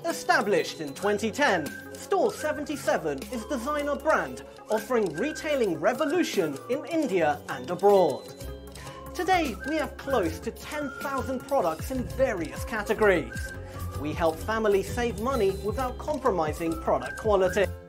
Established in 2010, Store 77 is designer brand offering retailing revolution in India and abroad. Today, we have close to 10,000 products in various categories. We help families save money without compromising product quality.